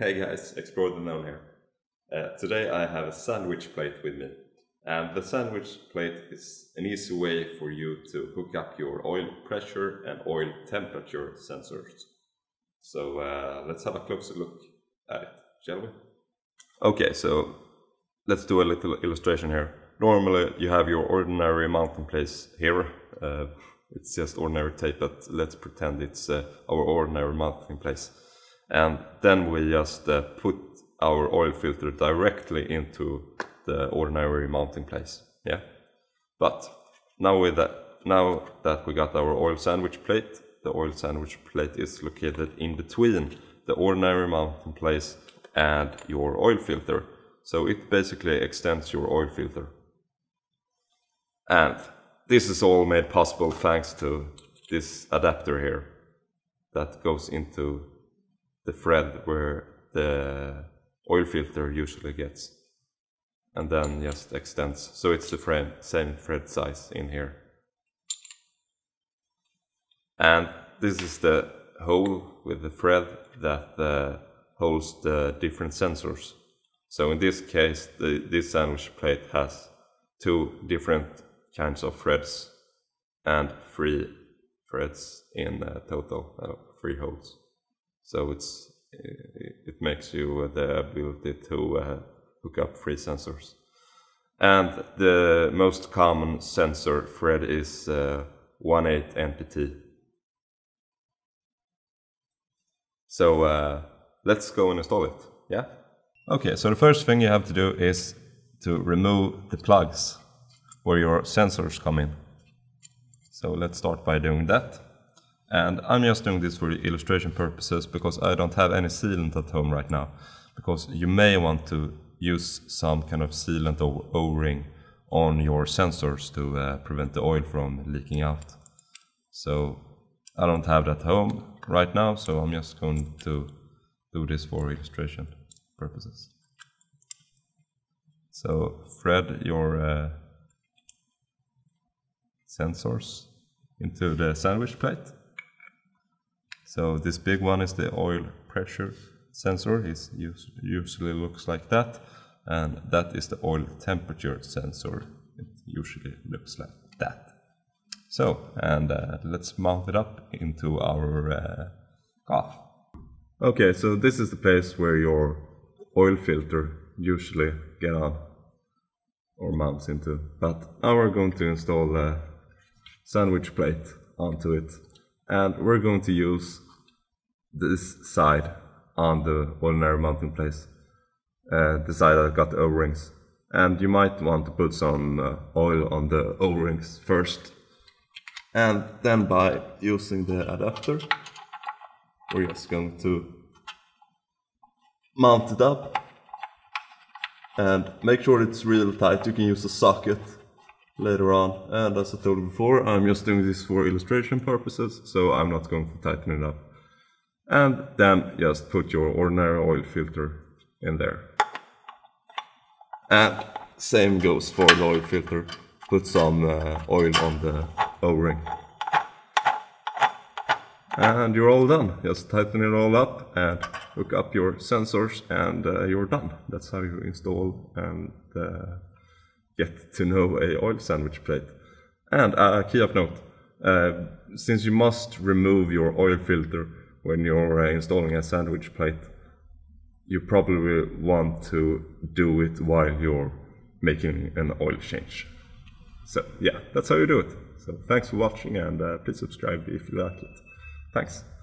Hey guys, Explore the Known here. Today I have a sandwich plate with me, and the sandwich plate is an easy way for you to hook up your oil pressure and oil temperature sensors. So let's have a closer look at it, shall we? Okay, so let's do a little illustration here. Normally you have your ordinary mounting place here. It's just ordinary tape, but let's pretend it's our ordinary mounting place. And then we just put our oil filter directly into the ordinary mounting place. Yeah. But now that we got our oil sandwich plate, the oil sandwich plate is located in between the ordinary mounting place and your oil filter. So it basically extends your oil filter. And this is all made possible thanks to this adapter here that goes into the thread where the oil filter usually gets, and then just extends, so it's the same thread size in here. And this is the hole with the thread that holds the different sensors. So in this case, this sandwich plate has two different kinds of threads and 3 threads in total, 3 holes. So it makes you the ability to hook up 3 sensors. And the most common sensor thread is 1/8 NPT. So let's go and install it, yeah? Okay, so the first thing you have to do is to remove the plugs where your sensors come in. So let's start by doing that. And I'm just doing this for illustration purposes because I don't have any sealant at home right now. Because you may want to use some kind of sealant or O-ring on your sensors to prevent the oil from leaking out. So I don't have that at home right now, so I'm just going to do this for illustration purposes. So thread your sensors into the sandwich plate. So this big one is the oil pressure sensor. It usually looks like that, and that is the oil temperature sensor. It usually looks like that. So, and let's mount it up into our car. Okay, so this is the place where your oil filter usually get on or mounts into. But now we're going to install a sandwich plate onto it. And we're going to use this side on the ordinary mounting place, the side that got the O-rings. And you might want to put some oil on the O-rings first. And then by using the adapter, we're just going to mount it up. And make sure it's real tight. You can use a socket later on, and as I told you before, I'm just doing this for illustration purposes, so I'm not going to tighten it up. And then just put your ordinary oil filter in there. And same goes for the oil filter. Put some oil on the O-ring. And you're all done. Just tighten it all up and hook up your sensors, and you're done. That's how you install and get to know a oil sandwich plate. And a key of note, since you must remove your oil filter when you're installing a sandwich plate, you probably want to do it while you're making an oil change. So yeah, that's how you do it. So thanks for watching, and please subscribe if you like it. Thanks.